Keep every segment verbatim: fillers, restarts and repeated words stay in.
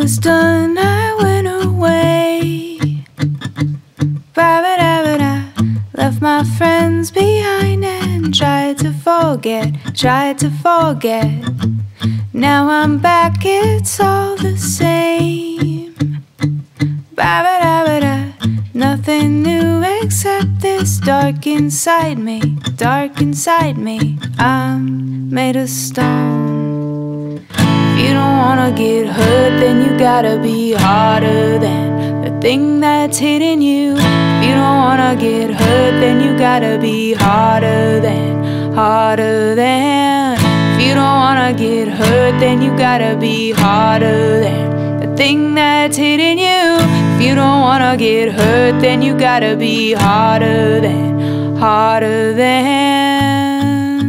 was done, I went away. Ba-ba-da-ba-da. Left my friends behind and tried to forget, tried to forget. Now I'm back, it's all the same. Ba-ba-da-ba-da. Nothing new except this dark inside me, dark inside me. I'm made of stone. If you don't wanna get hurt, then you gotta be harder than the thing that's hitting you. If you don't wanna get hurt, then you gotta be harder than, harder than. If you don't wanna get hurt, then you gotta be harder than the thing that's hitting you. If you don't wanna get hurt, then you gotta be harder than, harder than.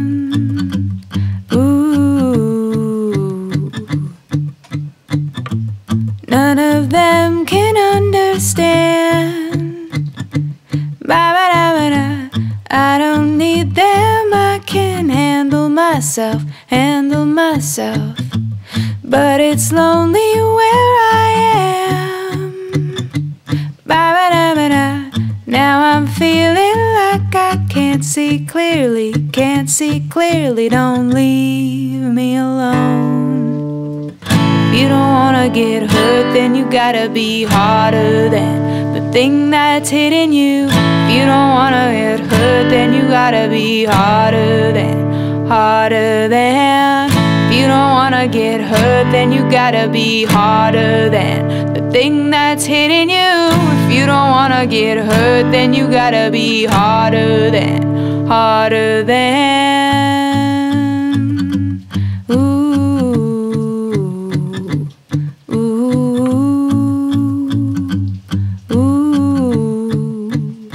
Ooh. None of them can understand. Ba-ba-da-ba-da. I don't need them, I can handle myself, handle myself. But it's lonely where I am. Ba-ba-da-ba-da. Now I'm feeling like I can't see clearly, can't see clearly. Don't leave me alone. If you don't wanna get hurt, then you gotta be harder than the thing that's hitting you. If you don't wanna get hurt, then you gotta be harder than, harder than. If you don't wanna get hurt, then you gotta be harder than the thing that's hitting you. If you don't wanna get hurt, then you gotta be harder than, harder than. Ooh, ooh, ooh.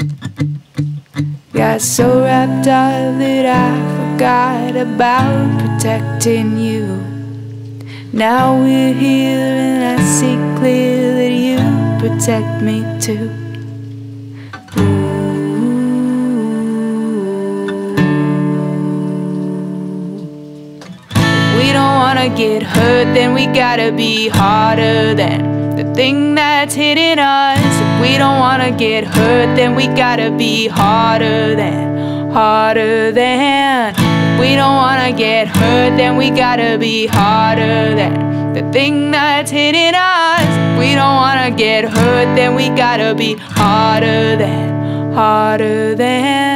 Got so wrapped up that I forgot about protecting you. Now we're here and I see clear that you protect me too. Ooh. If we don't wanna get hurt, then we gotta be harder than the thing that's hitting us. If we don't wanna get hurt, then we gotta be harder than, harder than. If we don't wanna get hurt, then we gotta be harder than the thing that's hitting us. If we don't wanna get hurt, then we gotta be harder than, harder than.